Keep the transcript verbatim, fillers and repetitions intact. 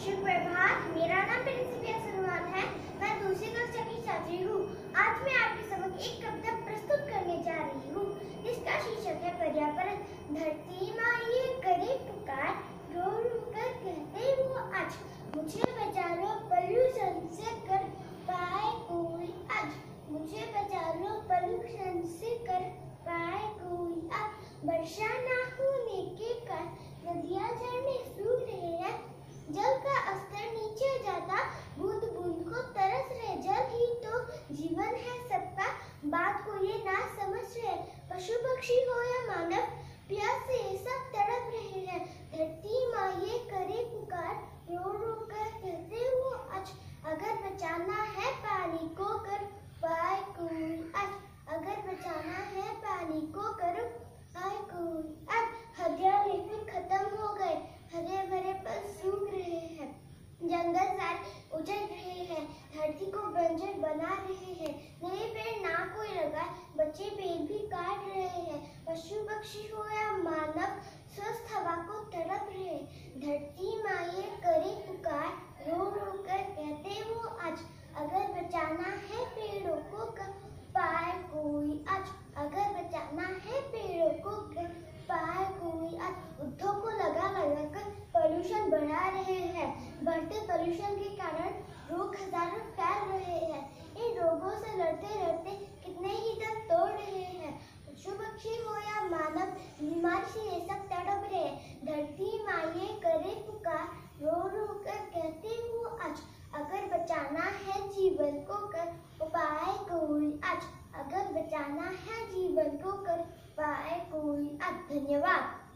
सुप्रभात, मेरा नाम प्रिंसिपिया सलमान है। मैं दूसरी कक्षा की छात्री हूँ। आज मैं आपके समक्ष एक कविता प्रस्तुत करने जा रही हूँ, जिसका शीर्षक है पर्यावरण। धरती माँ ये करे पुकार, रो रो कर कहते वो आज, मुझे बचा लो पॉल्यूशन से कर पाए कोई आज, मुझे बचा लो पॉल्यूशन से कर पाए कोई आज। वर्षा ना होने के कारण नदियाँ झरने सूख रहे हैं, जल का स्तर नीचे जाता बूंद बूंद को तरस रहे। जल ही तो जीवन है सबका, बात को ये ना समझ रहे। पशु पक्षी हो या मानव, प्यास से सब तड़प रहे हैं। धरती माँ ये करे पुकार, रो रो कर कहते वो आज, अगर बचाना है पानी को कर पाए कोई आज, अगर बचाना है पानी को कर पाए कोई आज। हरियाली फिर खत्म हो गए, हरे भरे पल सूख रहे हैं, जंगल सारे उजड़ रहे हैं, धरती को बंजर बना रहे हैं। नए पेड़ ना कोई लगाए, बच्चे पेड़ भी काट रहे हैं। पशु पक्षी हो या मानव, स्वस्थ हवा को तड़प रहे। धरती माँ ये करे पुकार, रो रो कर कहते वो आज, अगर बचाना है पेड़ों को कर पाए कोई आज, अगर बचाना है पेड़ों को कर पाए कोई आज। उद्योग को लगा लगा कर पॉल्यूशन बढ़ा रहे हैं, बढ़ते पॉल्यूशन के कारण रोग हजारों फैल रहे हैं। इन रोगों से लड़ते लड़ते कितने ही दम तोड़ रहे हैं। पशु पक्षी हो या मानव, बीमारी से ये सब तड़प रहे। धरती माँ ये करे पुकार, रो रो कर कहते वो आज, अगर बचाना है जीवन को कर पाए कोई आज, अगर बचाना है जीवन को कर पाए कोई आज। धन्यवाद।